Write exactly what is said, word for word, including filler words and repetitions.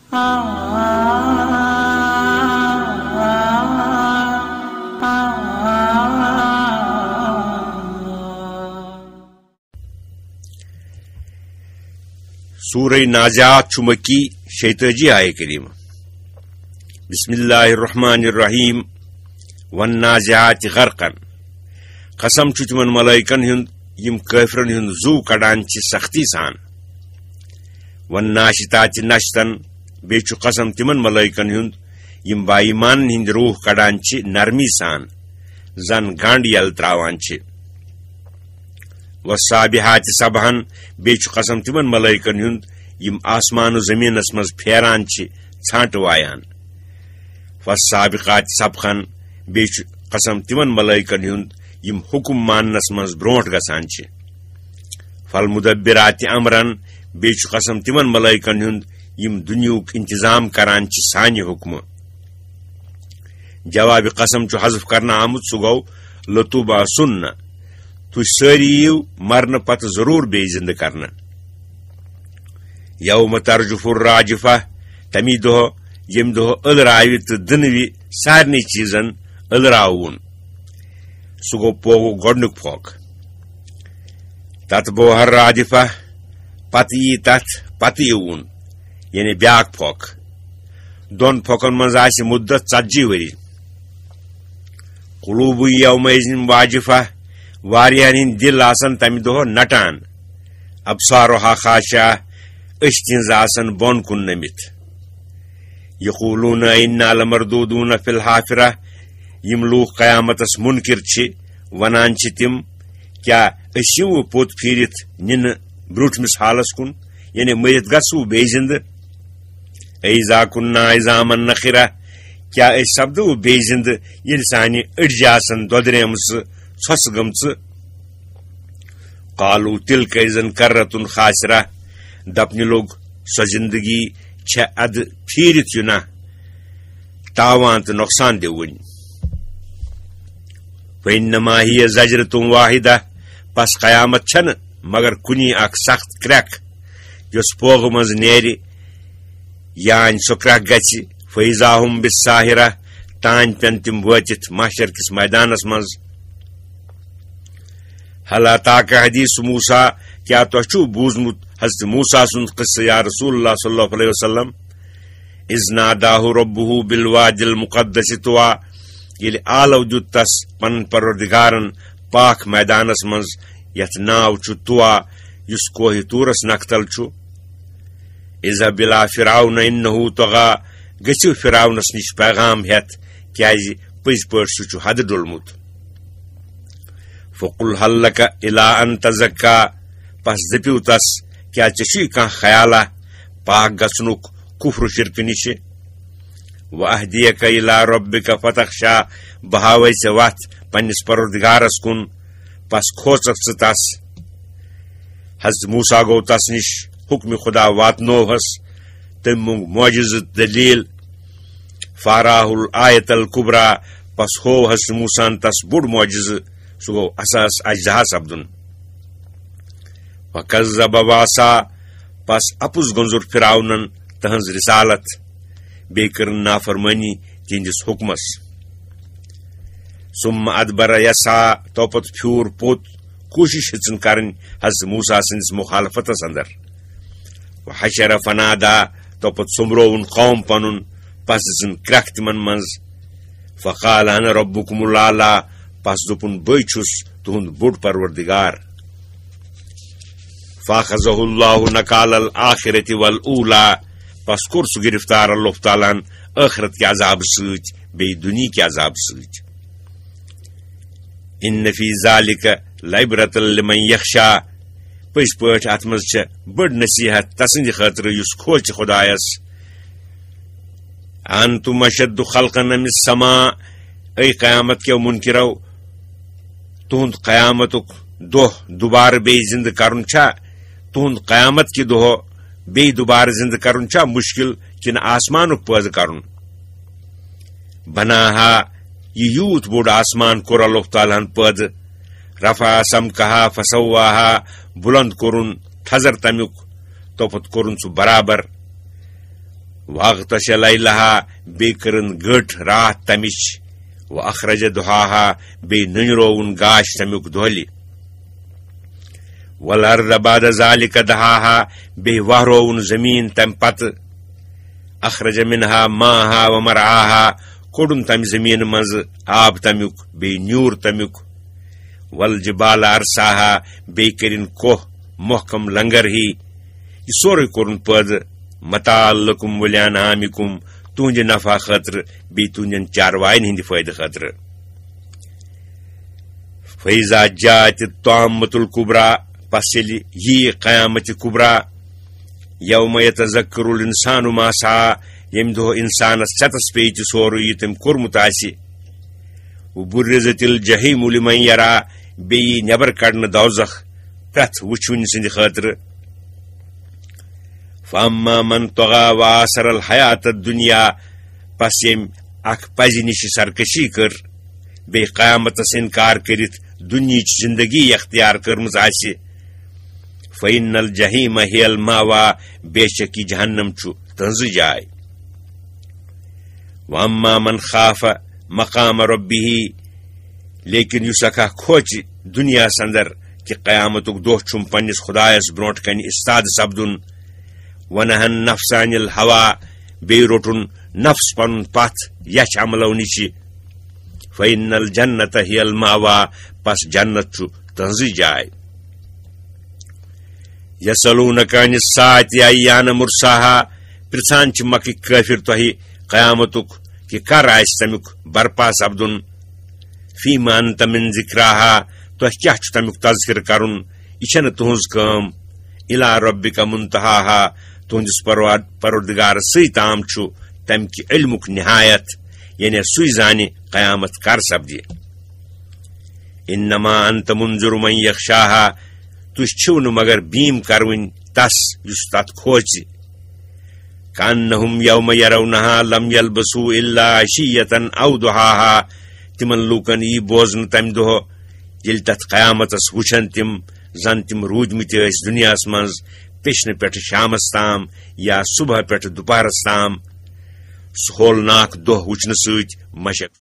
سورہ نازعات مکی شیتجی آئے کریم بسم اللہ الرحمن الرحیم والنازعات غرقا قسم چھ تمن ملائکن ہند یم کافرن ہند زو کڑان چھ سختی سان والناشطات نشتن بے چھ قسم تمن ملائکن ہند یم با ایمان ہند روح کڑان چھ نرمی سان زن گانڈ یل تراوان چھ والسابحات سبحن بے چھ قسم تمن ملائکن ہند یم آسمان و زمینس مز پھیران چھ ژھانٹ وایان والسابقات سبقن بے چھ قسم تمن ملائکن ہند یم حکم ماننس مز برونٹ گسان چھ فالمدبرات امرن بے چھ قسم تمن ملائکن ہند یم دنیاک انتظام کران چھ سانہ حکم جواب قسم چھ حذف کرنا آمت سہ گو لطوبہ سنہ تھی ساری یو مرن پتہ ضرور بے زندہ کرنا یوم ترجف الراجفہ تمی دہ یم دہ ألراوِ تو دنوی سارنی چیزن ألراون سہ گو پوگو گۄڈنیُک پھوک تت بوہر رادفہ پتہ یی تتھ پتہ یوون یعنی بیاکھ پھوک دون پھوکن منز آسہِ مدت ژتجی وری قلوب یومئذ واجفہ واریاہن ہند دل آسن تمہ دہ نٹان ابصارها خاشعہ أچھ تہنز آسن بون کن نمت یقولون انا لمردودون فی الحافرہ یم لوگ قیامتس منکر چھ ونان چھ تم کیا اسیو پوت پھیرت نن بروٹمس حالس کن یعنی مرت گسو بے زند ایزا کننا عظاما نخرہ کیا اس سپدو بے زند یل سانہ اڑجہ آسن دودریمس ژھۄس گمژ قالو تلک اذن کرتن خاسرہ دپنہ لوگ سو زندگی چھ اد پھیرت ینا تاوان تو نقصان دون فإنما ہی زجرتم واحدہ پس قیامت چھن مگر کنی اخ سخت کرک یس پوغ مز نیرِ یان سو کرک گژھِ فإذا هم بالساہرہ تان پین تم وٲتِتھ محشر کس میدانس مز هل اتاک حدیث موسیٰ کیا تو چھو بوزمت حضرت موسیٰ سند قصہ یا رسول اللہ صلی اللہ علیہ وسلم اذ ناداہ ربہ بالوادی المقدس طویٰ یل آلو دیت تس پن پروردگارن پاک میدانس مز یت ناو چھ طویٰ یس کوہ طورس نکتل چھ اذهب الى فرعون انہ طغیٰ گژھو فرعونس نش پیغام ہیت کیازِ پز پٲٹھۍ سہ چھ حد ڈولمت فقل هل لك الى ان تزکا پس دپیو تس کیا چھی کھانا خیالہ پاک گھنک کفر شرک نش واہدیک الى ربک فتخشا بہاوے ژے وتھ پنس پروردگارس کن پس کھوژکھ ژٕ تس حضرت موسیٰ گو تس نش حکم خدا واتنوہس تم مونگ معجزہ دلیل فاراہ الآیت الکبریٰ پس ہو حضرت موسیٰ تس بوڑ معجزہ سہ گو اساس اجدہا سپدن وکذب وعصا پس اپز گنزر فرعونن تہنز رسالت بے کرن نافرمانی تہندس حکمس ثم ادبر یسعی توپت پھیور پوت کوشش ہچن کرن حضرت موسیٰ سندس مخالفتس اندر وحشر فنادا توپت سمرون قوم پنن پس دژن کرکھ تمن منز فقال انا ربکم الاعلی پس دپن بے چھس تہند بوڑ پروردگار فاخذہ اللہ نکال الآخرۃ والأولی پس کور سہ گرفتار اللہ تعالیٰ ٲخرت کے عذاب ست بی دنیا کے عذاب ست ان فی ذالک لعبرۃ لمن یخشی پز پٲٹھۍ اتھ منٛز چھےٚ بٔڑ نصیحت تسٕنٛدِ خٲطرٕ یُس کھوژِ خۄدایس انتم اشد خلقا من السماء اے قیامت کیو منکرو تہند قیامتک دۄہ دوبارٕ بیٚیہِ زندٕ کرُن چھا تہند قیامت کہ دۄہ بیٚیہِ دوبارٕ زندٕ کرُن چھا مشکل کنہٕ آسمانُک پٲدٕ کرُن بناہا یہ یوت بوڑ آسمان کوٚر اللہ تعالیٰ ہن پٲدٕ رفع سمکہا فسواہا بلند کورن تھزر تمیک توپت کورن سہ برابر واغطش لیلہا بی کرن گٹ رات تمچ و اخرج دہاہا بی ننرون گاش تمیک دہلی والارض بعد ذالک دہاہا بی وہرون زمین تم پت اخرج منہا ماہا و مرعاہا کوڑن تم زمین منز آب تمیک بی نیور تمیک والجبال ارساہا بی کرن کوہ محکم لنگر ہی یہ سورے کورن پد متاع لکم ولانعامکم تہنج نفع خاطر بی تہندین چاروائن ہند فائدہ خاطر فیضا جات الطامۃ الکبریٰ پس یل یہ قیامت کبریٰ یوم یتذکر الانسان ما سعی یم دہ انسانس چتس پی تہ سورے یہ تم کورمت آسہ وبرزت الجحیم لمن یرا بیٚیہِ نٮ۪بر کڑنہٕ دوزخ پرٛٮ۪تھ وٕچھوٕنۍ سٕنٛدِ خٲطرٕ فاما من طغى وآثر الحیات الدنیا پس ییٚمۍ اکھ پزِ نِش سرکشی کٔر بیٚیہِ قیامتس انکار کٔرِتھ دُنیہٕچ زندگی اختیار کٔرمٕژ آسہِ فإن الجحیم ہی الماوا بے شک یہ جہنم چھُ تہنٛزٕے جاے واما من خاف مقام ربه لیکن یس اکھ کھوچ دنیا اندر کہ قیامتک دہ چھم پنس خدایس برونٹ کن استاد سپدن ونہن نفس عن الہوا بی روٹن نفس پن پتھ یچھ عملو نش فإن الجنت ہی الماوا پس جنت چھ تہنٛزٕے جاے یسألونک عن الساعة ایان مرساہا پرژھان چھ مکہ کافر تۄہہِ قیامتک کہ کر آسہِ تمیُک برپا سپدن فیما انت من ذکراہا تہ کیا چھ تمیک تذکر کرن یہ چھنہ تہنز کام الی ربک منتہاہا تہندس پروردگار سی تام چھ تم کہ علمک نہایت یعنی سوی زانہ قیامت کر سپدی انما انت منذر من یخشاہا تُہۍ چھِو نہٕ مگر بیم کرون تس یس تت کھوژِ کانہم یوم یرونہا لم یلبسوا الا عشیۃ او ضحاہا تمن لوکن یہ بوزن تمہ دہ یل تت قیامتس وچھن تم زن تم روٗدمٕتۍ ٲسۍ دنیاہس منٛز پیشنہ پٮ۪ٹھ شامس تام یا صبح پٮ۪ٹھ دُپہرس تام سُہ ہولناک دۄہ وٕچھنہٕ سۭتۍ مشق